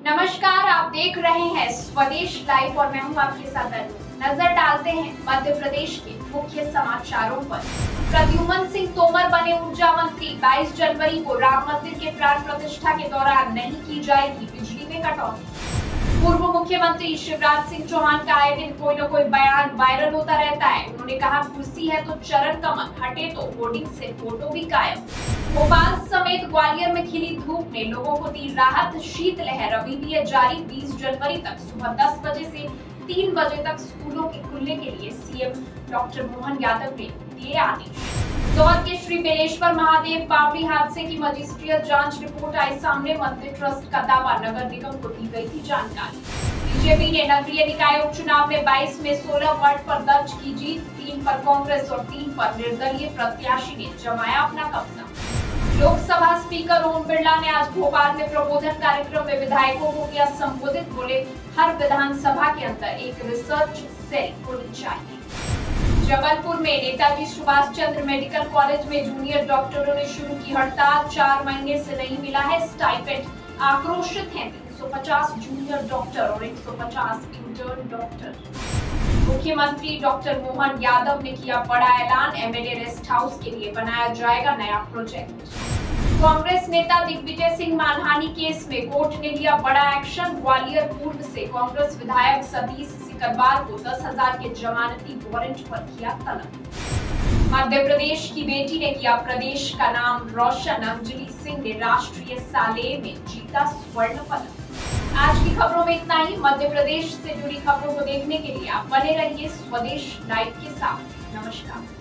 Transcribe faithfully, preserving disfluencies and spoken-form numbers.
नमस्कार, आप देख रहे हैं स्वदेश लाइव और मैं हूं आपके साथ अनु। नजर डालते हैं मध्य प्रदेश के मुख्य समाचारों पर। प्रद्युमन सिंह तोमर बने ऊर्जा मंत्री। बाईस जनवरी को राम मंदिर के प्राण प्रतिष्ठा के दौरान नहीं की जाएगी बिजली में कटौती। पूर्व मुख्यमंत्री शिवराज सिंह चौहान का आए दिन कोई न कोई बयान वायरल होता रहता है। उन्होंने कहा, कुर्सी है तो चरण कमल, हटे तो होर्डिंग से फोटो भी गायब। भोपाल समेत ग्वालियर में खिली धूप ने लोगों को दी राहत। शीतलहर अभी भी है जारी। बीस जनवरी तक सुबह दस बजे से तीन बजे तक स्कूलों के खुलने के लिए सीएम डॉक्टर मोहन यादव ने दिए आदेश। दौद के श्री बेलेश्वर महादेव बावड़ी हादसे की मजिस्ट्रियल जांच रिपोर्ट आई सामने। मंदिर ट्रस्ट का दावा, नगर निगम को दी गई थी जानकारी। बीजेपी ने नगरीय निकाय उपचुनाव में बाईस में सोलह वार्ड पर दर्ज की जीत। तीन पर कांग्रेस और तीन पर निर्दलीय प्रत्याशी ने जमाया अपना कब्जा। लोकसभा स्पीकर ओम बिरला ने आज भोपाल में प्रबोधन कार्यक्रम में विधायकों को किया संबोधित। बोले, हर विधानसभा के अंदर एक रिसर्च सेल होनी चाहिए। जबलपुर में नेताजी सुभाष चंद्र मेडिकल कॉलेज में जूनियर डॉक्टरों ने शुरू की हड़ताल। चार महीने से नहीं मिला है स्टाइपेंड। आक्रोशित हैं तीन सौ पचास जूनियर डॉक्टर और एक सौ पचास इंटर्न डॉक्टर। मुख्यमंत्री डॉक्टर मोहन यादव ने किया बड़ा ऐलान। एमएलए रेस्ट हाउस के लिए बनाया जाएगा नया प्रोजेक्ट। कांग्रेस नेता दिग्विजय सिंह मानहानि केस में कोर्ट ने लिया बड़ा एक्शन। ग्वालियर पूर्व से कांग्रेस विधायक सतीश सिकरवार को दस हजार के जमानती वारंट पर किया तलब। मध्य प्रदेश की बेटी ने किया प्रदेश का नाम रोशन। अंजलि सिंह ने राष्ट्रीय साले में जीता स्वर्ण पदक। आज की खबरों में इतना ही। मध्य प्रदेश से जुड़ी खबरों को देखने के लिए आप बने रहिए स्वदेश लाइव के साथ। नमस्कार।